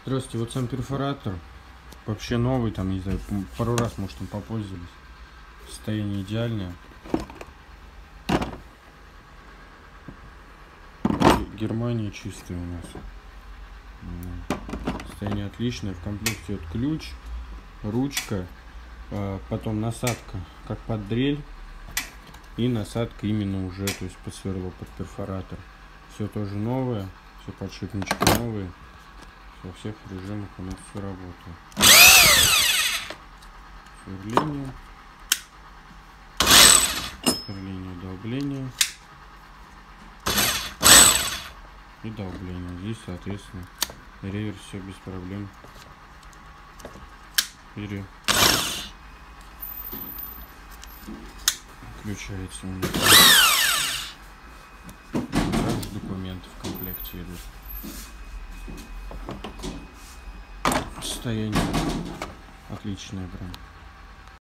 Здравствуйте, вот сам перфоратор. Вообще новый, там, не знаю, пару раз, может, им попользовались. Состояние идеальное. Германия чистая у нас. Состояние отличное. В комплекте вот ключ, ручка, потом насадка как под дрель и насадка именно уже, то есть под сверло, под перфоратор. Все тоже новое, все подшипнички новые. Во всех режимах у нас все работает. Сверление, долбление и долбление. Здесь, соответственно, реверс все без проблем переключается у нас. Также документы в комплекте идут. Состояние отличное прям.